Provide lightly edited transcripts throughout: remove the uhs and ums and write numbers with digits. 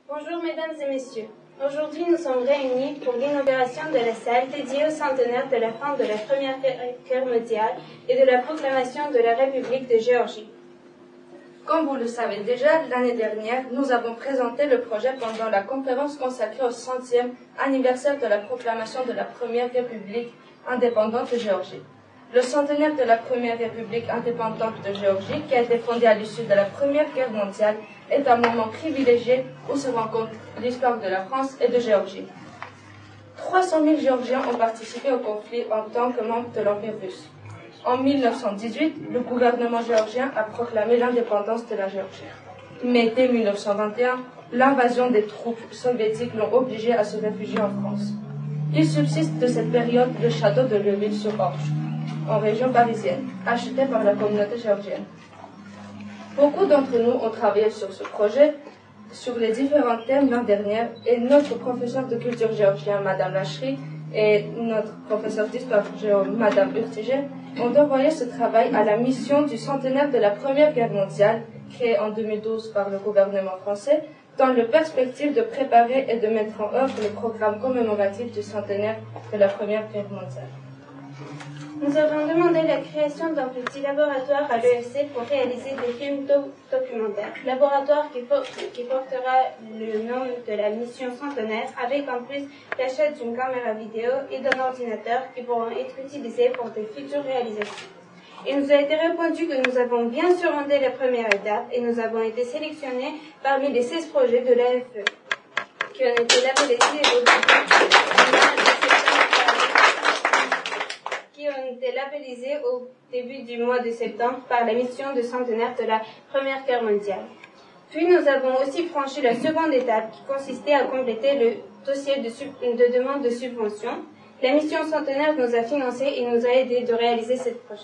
Bonjour mesdames et messieurs. Aujourd'hui, nous sommes réunis pour l'inauguration de la salle dédiée au centenaire de la fin de la Première Guerre mondiale et de la proclamation de la République de Géorgie. Comme vous le savez déjà, l'année dernière, nous avons présenté le projet pendant la conférence consacrée au 100e anniversaire de la proclamation de la Première République indépendante de Géorgie. Le centenaire de la Première République indépendante de Géorgie, qui a été fondée à l'issue de la Première Guerre mondiale, est un moment privilégié où se rencontre l'histoire de la France et de Géorgie. 300 000 Géorgiens ont participé au conflit en tant que membres de l'Empire russe. En 1918, le gouvernement géorgien a proclamé l'indépendance de la Géorgie. Mais dès 1921, l'invasion des troupes soviétiques l'ont obligé à se réfugier en France. Il subsiste de cette période le château de Leuville-sur-Orge, en région parisienne, acheté par la communauté géorgienne. Beaucoup d'entre nous ont travaillé sur ce projet, sur les différents thèmes l'an dernier, et notre professeur de culture géorgien, Madame Lachry, et notre professeur d'histoire géo, Madame Urtiger, ont envoyé ce travail à la mission du centenaire de la Première Guerre mondiale, créée en 2012 par le gouvernement français, dans la perspective de préparer et de mettre en œuvre le programme commémoratif du centenaire de la Première Guerre mondiale. Nous avons demandé la création d'un petit laboratoire à l'EFC pour réaliser des films documentaires. Laboratoire qui portera le nom de la mission centenaire, avec en plus l'achat d'une caméra vidéo et d'un ordinateur qui pourront être utilisés pour de futures réalisations. Il nous a été répondu que nous avons bien surmonté la première étape et nous avons été sélectionnés parmi les 16 projets de l'AFE qui ont été labellisés au début du mois de septembre par la mission de centenaire de la Première Guerre mondiale. Puis nous avons aussi franchi la seconde étape qui consistait à compléter le dossier de demande de subvention. La mission centenaire nous a financés et nous a aidés de réaliser ce projet.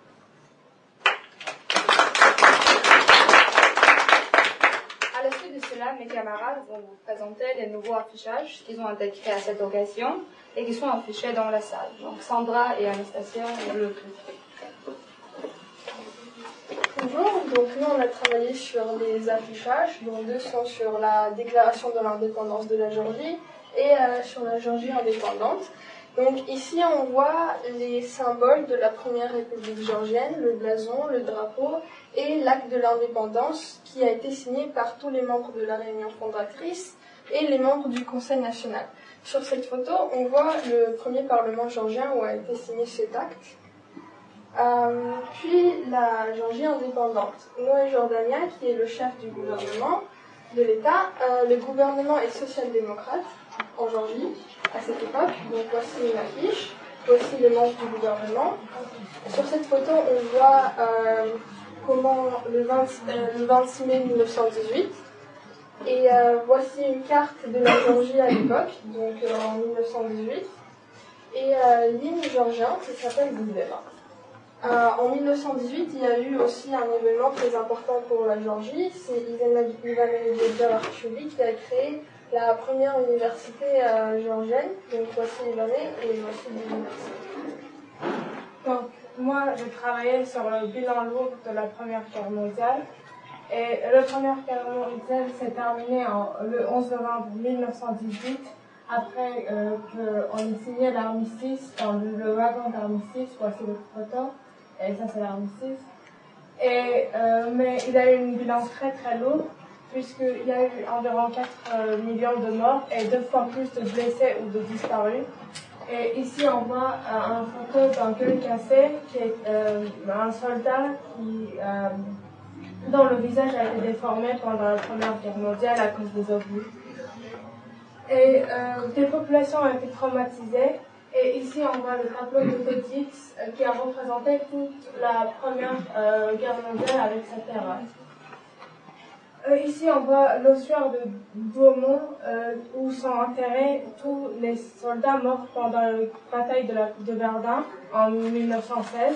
À la suite de cela, mes camarades vont vous présenter les nouveaux affichages qu'ils ont intégrés à cette occasion et qui sont affichés dans la salle. Donc Sandra et Anastasia vont le faire. Bonjour, donc nous on a travaillé sur les affichages, dont deux sont sur la déclaration de l'indépendance de la Géorgie et sur la Géorgie indépendante. Donc ici on voit les symboles de la Première République géorgienne, le blason, le drapeau et l'acte de l'indépendance qui a été signé par tous les membres de la réunion fondatrice et les membres du Conseil national. Sur cette photo, on voit le premier parlement géorgien où a été signé cet acte. Puis la Géorgie indépendante. Noé Jordania, qui est le chef du gouvernement de l'État. Le gouvernement est social-démocrate en Géorgie à cette époque. Donc voici une affiche. Voici les membres du gouvernement. Sur cette photo, on voit comment le 26 mai 1918. Et voici une carte de la Géorgie à l'époque, donc en 1918. Et l'hymne géorgien qui s'appelle Gouveva. En 1918, il y a eu aussi un événement très important pour la Géorgie. C'est Ivan Ivanishvili qui a créé la première université géorgienne. Donc voici Ivan et voici l'université. Donc moi, j'ai travaillé sur le bilan lourd de la Première Guerre mondiale. Et la Première Guerre mondiale s'est terminée le 11 novembre 1918, après qu'on ait signé l'armistice dans le wagon d'armistice. Voici le photo. Et ça, c'est l'armistice. Mais il a eu un bilan très très lourd, puisqu'il y a eu environ 4 millions de morts et 2 fois plus de blessés ou de disparus. Et ici, on voit une photo d'un gueule cassé, qui est un soldat dont le visage a été déformé pendant la Première Guerre mondiale à cause des obus. Et des populations ont été traumatisées. Et ici, on voit le tableau de Totix qui a représenté toute la Première Guerre mondiale avec sa terreur. Ici, on voit l'ossuaire de Douaumont où sont enterrés tous les soldats morts pendant la bataille de Verdun en 1916.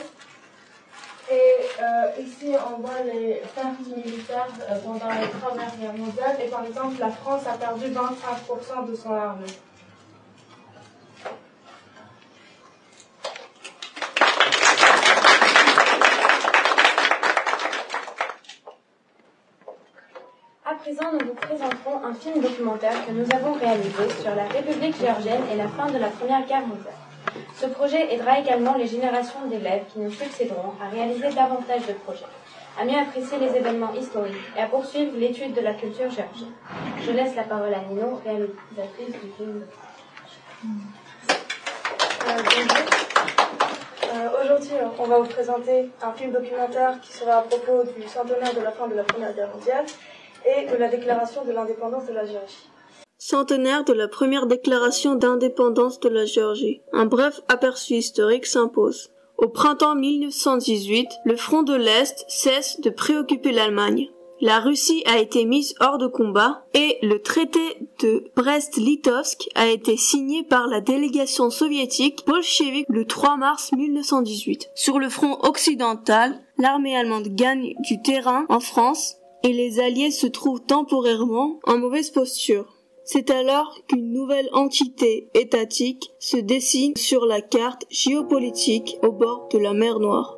Et ici, on voit les pertes militaires pendant la Première Guerre mondiale. Et par exemple, la France a perdu 25% de son armée. présent, nous vous présenterons un film documentaire que nous avons réalisé sur la République géorgienne et la fin de la Première Guerre mondiale. Ce projet aidera également les générations d'élèves qui nous succéderont à réaliser davantage de projets, à mieux apprécier les événements historiques et à poursuivre l'étude de la culture géorgienne. Je laisse la parole à Nino, réalisatrice du film. Aujourd'hui, on va vous présenter un film documentaire qui sera à propos du centenaire de la fin de la Première Guerre mondiale et de la déclaration de l'indépendance de la Géorgie. Centenaire de la première déclaration d'indépendance de la Géorgie. Un bref aperçu historique s'impose. Au printemps 1918, le front de l'Est cesse de préoccuper l'Allemagne. La Russie a été mise hors de combat et le traité de Brest-Litovsk a été signé par la délégation soviétique bolchevique le 3 mars 1918. Sur le front occidental, l'armée allemande gagne du terrain en France et les Alliés se trouvent temporairement en mauvaise posture. C'est alors qu'une nouvelle entité étatique se dessine sur la carte géopolitique au bord de la mer Noire.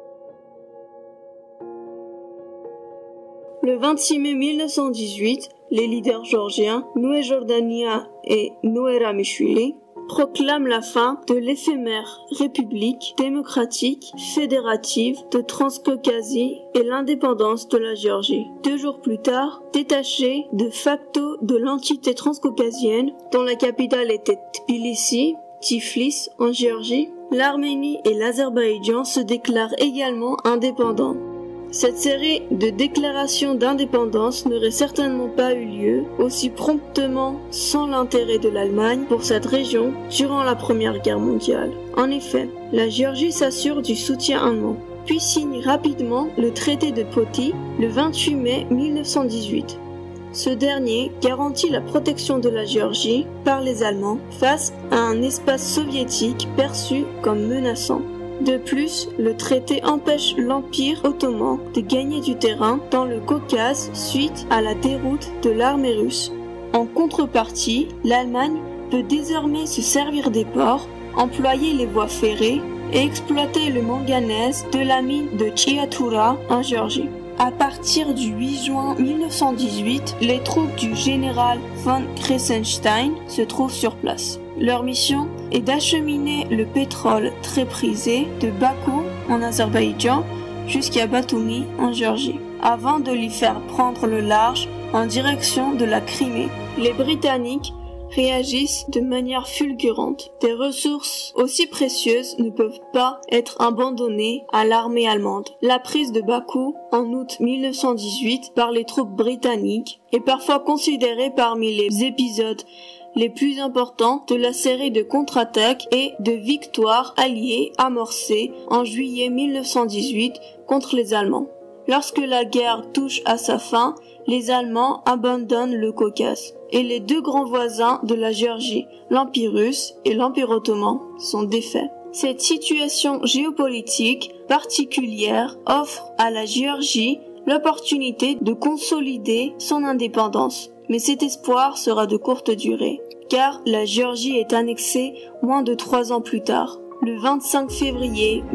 Le 26 mai 1918, les leaders géorgiens, Noé Jordania et Noé Ramishvili, proclament la fin de l'éphémère République démocratique fédérative de Transcaucasie et l'indépendance de la Géorgie. 2 jours plus tard, détachés de facto de l'entité transcaucasienne, dont la capitale était Tbilissi, Tiflis en Géorgie, l'Arménie et l'Azerbaïdjan se déclarent également indépendants. Cette série de déclarations d'indépendance n'aurait certainement pas eu lieu aussi promptement sans l'intérêt de l'Allemagne pour cette région durant la Première Guerre mondiale. En effet, la Géorgie s'assure du soutien allemand, puis signe rapidement le traité de Poti le 28 mai 1918. Ce dernier garantit la protection de la Géorgie par les Allemands face à un espace soviétique perçu comme menaçant. De plus, le traité empêche l'Empire ottoman de gagner du terrain dans le Caucase suite à la déroute de l'armée russe. En contrepartie, l'Allemagne peut désormais se servir des ports, employer les voies ferrées et exploiter le manganèse de la mine de Chiatura en Géorgie. À partir du 8 juin 1918, les troupes du général von Kressenstein se trouvent sur place. Leur mission est d'acheminer le pétrole très prisé de Bakou en Azerbaïdjan jusqu'à Batumi en Géorgie, avant de lui faire prendre le large en direction de la Crimée. Les Britanniques réagissent de manière fulgurante. Des ressources aussi précieuses ne peuvent pas être abandonnées à l'armée allemande. La prise de Bakou en août 1918 par les troupes britanniques est parfois considérée parmi les épisodes les plus importants de la série de contre-attaques et de victoires alliées amorcées en juillet 1918 contre les Allemands. Lorsque la guerre touche à sa fin, les Allemands abandonnent le Caucase et les 2 grands voisins de la Géorgie, l'Empire russe et l'Empire ottoman, sont défaits. Cette situation géopolitique particulière offre à la Géorgie l'opportunité de consolider son indépendance. Mais cet espoir sera de courte durée, car la Géorgie est annexée moins de 3 ans plus tard, le 25 février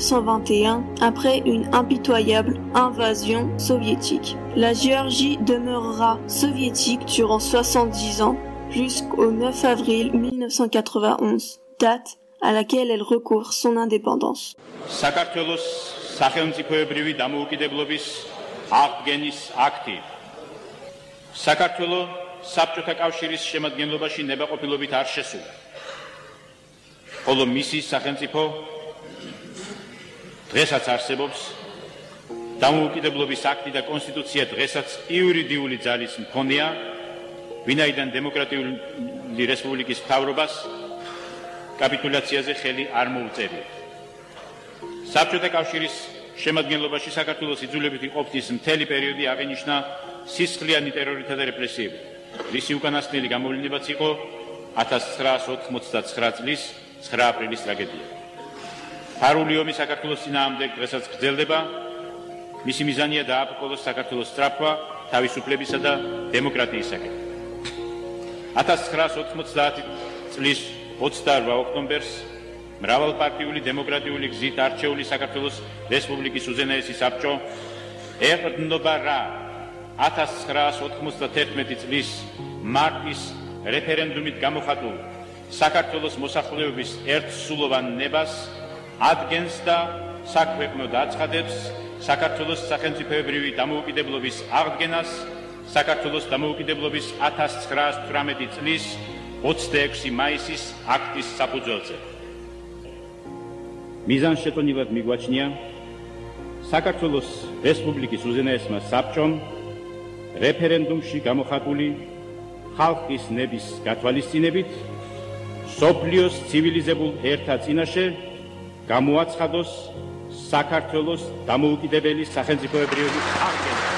1921, après une impitoyable invasion soviétique. La Géorgie demeurera soviétique durant 70 ans, jusqu'au 9 avril 1991, date à laquelle elle recouvre son indépendance. საქართველოს საბჭოთა კავშირის შემადგენლობაში ნებაყოფილობით არ შესულა. ხოლო მისი სახელმწიფო დღესაც არსებობს დამოუკიდებლობის აქტი და კონსტიტუცია დღესაც იურიდიული ძალის მქონეა, ვინაიდან დემოკრატიული რესპუბლიკის მთავრობას კაპიტულაციაზე ხელი არ მოუწევია. საბჭოთა კავშირის შემადგენლობაში საქართველოს იძულებითი ყოფნის მთელი პერიოდი აღინიშნა სისხლიანი ტერორითა და რეპრესიებით. რისი უკანასკნელი გამოვლინებაც იყო 1989 წლის 9 აპრილის ტრაგედია. ფარული ომი საქართველოს წინააღმდეგ დღესაც გრძელდება. მისი მიზანია დააბრკოლოს საქართველოს სწრაფვა, თავისუფლებისა და დემოკრატიისაკენ. 1990 წლის 28 ოქტომბერს მრავალპარტიული დემოკრატიული გზით არჩეული საქართველოს რესპუბლიკის უზენაესი საბჭო ეყრდნობა რა 1991 წლის მარტის რეფერენდუმით გამოხატულ საქართველოს მოსახლეობის ერთსულოვან ნებას ადგენს და საქვეყნოდ აცხადებს საქართველოს სახელმწიფოებრივი დამოუკიდებლობის აღდგენას საქართველოს დამოუკიდებლობის 1918 წლის 26 მაისის აქტის საფუძველზე. მიზანშეწონილად მიგვაჩნია საქართველოს რესპუბლიკის უზენაესმა საბჭომ რეფერენდუმში გამოხატული ხალხის ნების გათვალისწინებით სოფლიოს ცივილიზებულ ერთა წინაშე გამოაცხადოს საქართველოს დამოუკიდებელი სახელმწიფოებრიობის აღდგენა.